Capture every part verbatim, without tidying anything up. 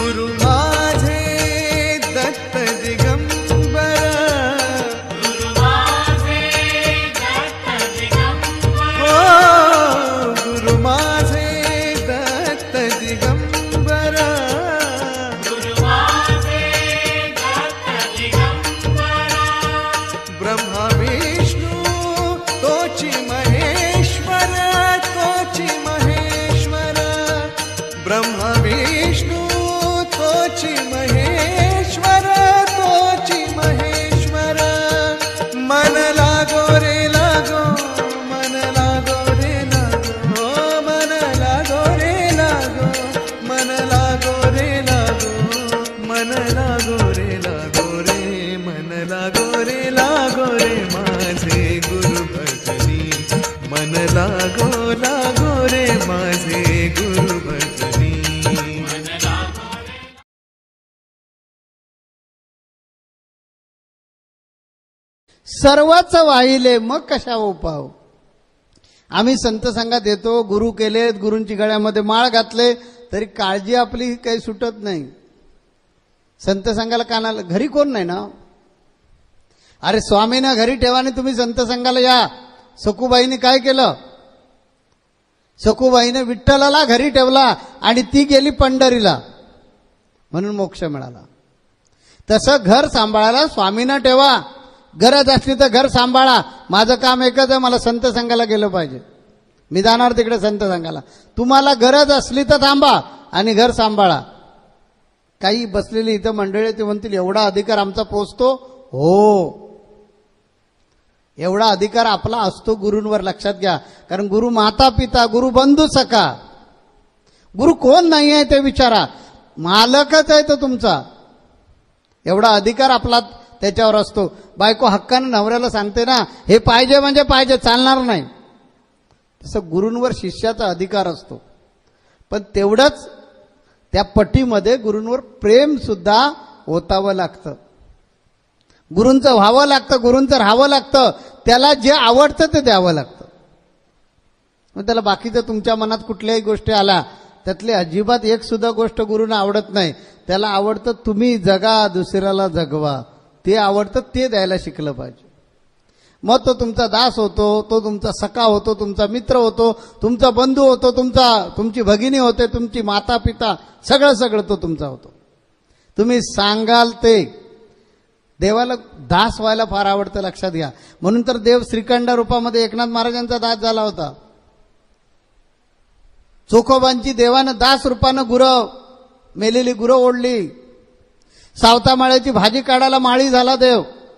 गुरु माझे दत्त दिगंबर, गुरु माझे दत्त दिगंबर, ओ गुरु माझे दत्त दिगंबर, गुरु माझे दत्त दिगंबर, ब्रह्मा विष्णू तोची महेश्वर, तोची महेश्वर, ब्रह्मा विष्णू तोची महेश्वर, तोची महेश्वर, मन लागो रे लागो, मन लागो रे लागो, मन लागो रे लागो, मन लागो रे लागो, मन लागो रे लागो रे, मन लागो रे लागो रे माझे गुरु भजनी, मन लागो लागो रे माझे गुरु भजनी. मन लागो रे. सर्वच वाहिले मग कशा उपाव. आम्ही संत संघात येतो, गुरु केलेत, गुरूंची गळ्यामध्ये माळ घातले, तरी काळजी आपली काही सुटत नाही. संत संघाला कानाला घरी कोण नाही ना. अरे स्वामींना घरी ठेवाने तुम्ही संत संघाला या. सखूबाईने काय केलं, सखूबाईने विठ्ठलाला घरी ठेवला आणि ती गेली पंढरीला, म्हणून मोक्ष मिळाला. तसं घर सांभाळायला स्वामींना ठेवा. गरज असली तर घर सांभाळा. माझं काम एकच आहे, मला संत संघाला गेलं पाहिजे, मी जाणार तिकडे संत संघाला. तुम्हाला गरज असली तर थांबा आणि घर सांभाळा. काही बसलेली इथं मंडळी ते म्हणतील एवढा अधिकार आमचा पोचतो. हो, एवढा अधिकार आपला असतो गुरूंवर, लक्षात घ्या. कारण गुरु माता पिता, गुरु बंधू सखा. गुरु कोण नाही आहे ते विचारा, मालकच आहे तो तुमचा. एवढा अधिकार आपला त्याच्यावर असतो. बायको हक्कानं नवऱ्याला सांगते ना, हे पाहिजे म्हणजे पाहिजे, चालणार नाही. तसं गुरूंवर शिष्याचा अधिकार असतो. पण तेवढंच त्या पटीमध्ये गुरूंवर प्रेम सुद्धा ओतावं लागतं, गुरूंचं व्हावं लागतं, गुरूंचं राहावं लागतं. त्याला जे आवडतं ते द्यावं लागतं. मग त्याला बाकीचं तुमच्या मनात कुठल्याही गोष्टी आल्या, त्यातली अजिबात एक सुद्धा गोष्ट गुरूंना आवडत नाही. त्याला आवडतं तुम्ही जगा, दुसऱ्याला जगवा. ते आवडतं ते द्यायला शिकलं पाहिजे. मग तो तुमचा दास होतो, तो तुमचा सखा होतो, तुमचा मित्र होतो, तुमचा बंधू होतो, तुमचा तुमची भगिनी होते, तुमची माता पिता, सगळं सगळं तो तुमचा होतो. तुम्ही सांगाल ते. देवाला दास व्हायला फार आवडतं, लक्षात घ्या. म्हणून तर देव श्रीखंड रूपामध्ये एकनाथ महाराजांचा दास झाला होता. चोखोबांची देवानं दास रूपानं गुरं, मेलेली गुरं ओढली. सावता माळ्याची भाजी काढायला माळी झाला देव.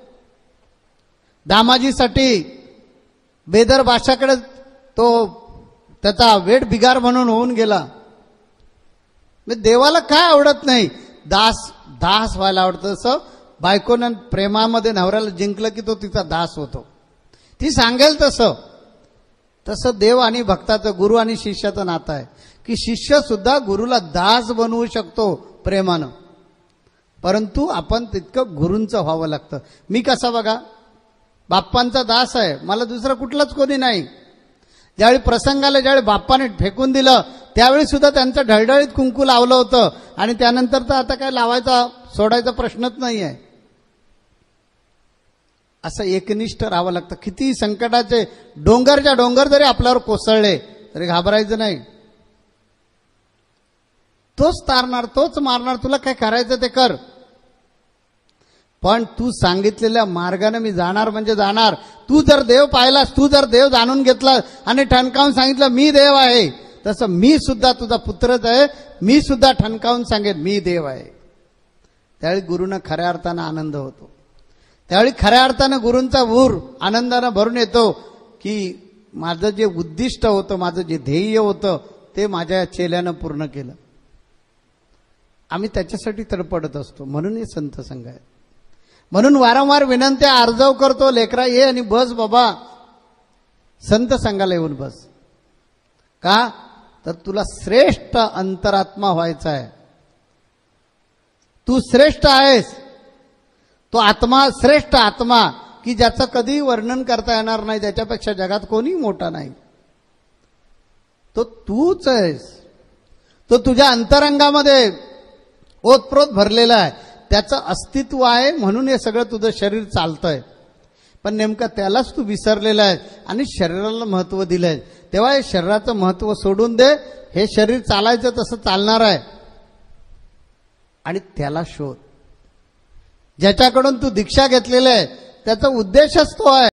दामाजीसाठी बेदर बादशाकडे तो त्याचा वेट बिगार म्हणून होऊन गेला. देवाला काय आवडत नाही, दास दास व्हायला आवडतं. तसं बायकोनं प्रेमामध्ये नवऱ्याला जिंकलं की तो तिचा दास होतो. ती सांगेल तसं. तसं देव आणि भक्ताचं, गुरु आणि शिष्याचं नातं आहे की शिष्य सुद्धा गुरुला दास बनवू शकतो प्रेमानं. परंतु आपण तितकं गुरूंचं व्हावं लागतं. मी कसा बघा, बाप्पांचा दास आहे, मला दुसरं कुठलंच कोणी नाही. ज्यावेळी प्रसंगाला ज्यावेळी बाप्पाने फेकून दिलं त्यावेळी सुद्धा त्यांचं ढळढळीत कुंकू लावलं होतं. आणि त्यानंतर तर आता काय लावायचा सोडायचा प्रश्नच नाही आहे. असं एकनिष्ठ राहावं लागतं. किती संकटाचे डोंगरच्या डोंगर जरी आपल्यावर कोसळले तरी घाबरायचं नाही. तोच तारणार, तोच मारणार. तुला काय करायचं ते कर, पण तू सांगितलेल्या मार्गाने मी जाणार म्हणजे जाणार. तू जर देव पाहिलास, तू जर देव जाणून घेतला आणि ठणकावून सांगितलं मी देव आहे, तसं मी सुद्धा तुझा पुत्रच आहे. मी सुद्धा ठणकावून सांगेन मी देव आहे. त्यावेळी गुरुनं खऱ्या अर्थानं आनंद होतो. त्यावेळी खऱ्या अर्थानं गुरूंचा ऊर आनंदानं भरून येतो की माझं जे उद्दिष्ट होतं, माझं जे ध्येय होतं ते माझ्या चेल्यानं पूर्ण केलं. आम्ही त्याच्यासाठी तडपडत असतो. म्हणून हे संत संघ आहे. म्हणून वारंवार विनंत्या अर्जव करतो, लेकरा ये आणि बस बाबा, संत संघाला येऊन बस. का तर तुला श्रेष्ठ अंतरात्मा व्हायचा आहे. तू श्रेष्ठ आहेस. तो आत्मा श्रेष्ठ आत्मा की ज्याचं कधी वर्णन करता येणार नाही, त्याच्यापेक्षा जगात कोणी मोठा नाही. तो तूच आहेस. तो तुझ्या अंतरंगामध्ये ओतप्रोत भरलेलं आहे, त्याचं अस्तित्व आहे म्हणून हे सगळं तुझं शरीर चालतंय. पण नेमकं त्यालाच तू विसरलेला आहे आणि शरीराला महत्व दिलंय. तेव्हा हे शरीराचं महत्व सोडून दे. हे शरीर चालायचं तसं चालणार आहे आणि त्याला शोध. ज्याच्याकडून तू दीक्षा घेतलेली आहे त्याचा उद्देशच तो आहे.